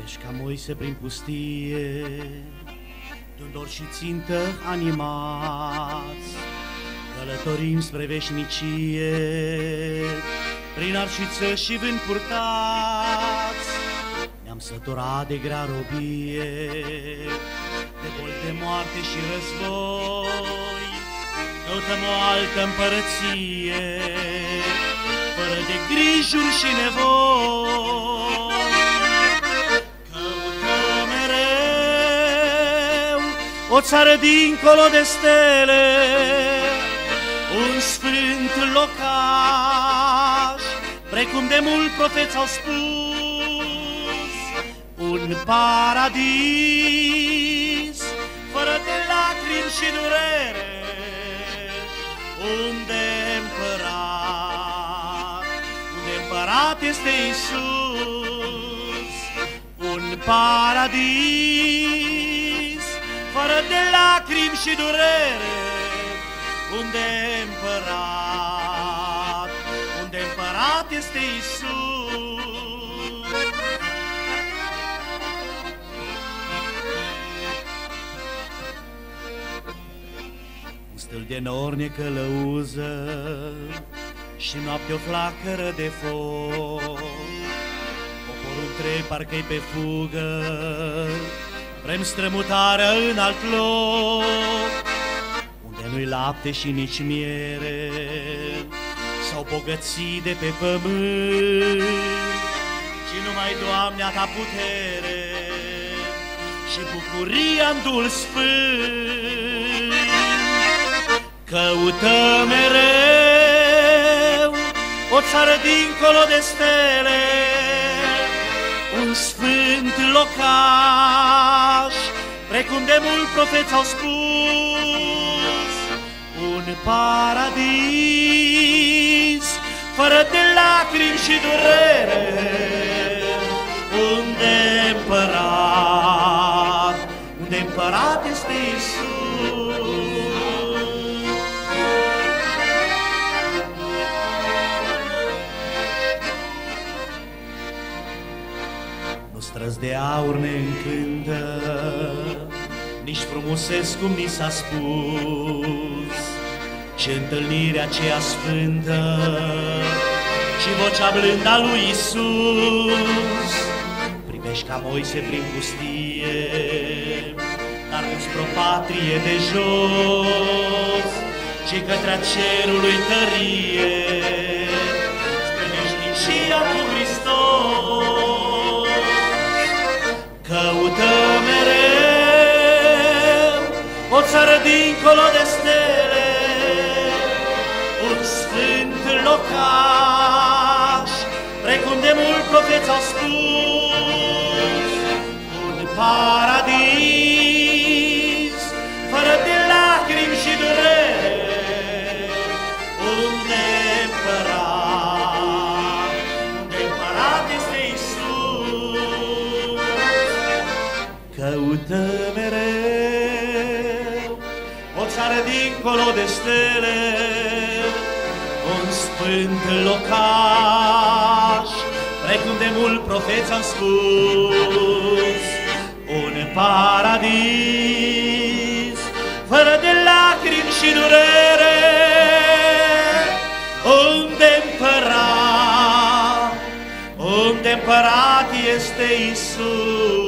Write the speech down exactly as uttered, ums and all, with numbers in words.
Ești ca Moise prin pustie, de-un dor și țintă animați, călătorim spre veșnicie, prin arșiță și vânt purtați. Ne-am săturat de grea robie, de boli de moarte și război. Căutăm o altă împărăție, fără de grijuri și nevoi. Căutăm mereu o țară dincolo de stele, un sfânt locaș, precum de mult profeți au spus, un paradis fără de lacrimi și durere, unde împărat, unde împărat este Iisus, un paradis fără de lacrimi și durere, unde împărat, unde împărat este Iisus. Un stâlp de nor ne călăuză și noapte o flacără de foc. Poporul întreg parcă-i pe fugă, vrem strămutarea în alt loc, unde nu-i lapte și nici miere, s-au bogățit de pe pământ, ci numai Doamne-a Ta putere și bucuria-n Duhul Sfânt. Căutăm mereu o țară dincolo de stele, un sfânt locaș, precum de mult profeți au spus, un paradis fără de lacrimi și durere, unde împărat, unde împărat este Iisus. Nu străzi de aur ne încântă, nici frumuseți cum ni s-a spus, ci întâlnirea aceea sfântă și vocea blândă a lui Iisus. Privești ca Moise prin pustie, dar nu spre o patrie de jos, ci către cerului tărie, spre veșnicia cu Hristos. Căutăm mereu o țară dincolo de stele, un sfânt locaș, precum de mult profeți au spus, un paradis fără de lacrimi și durere, unde împărat, unde împărat este Iisus. Căută mereu o țară dincolo de stele, un sfânt locaș, precum de mult profeți am spus, un paradis fără de lacrimi și durere, unde împărat, unde împărat este Iisus.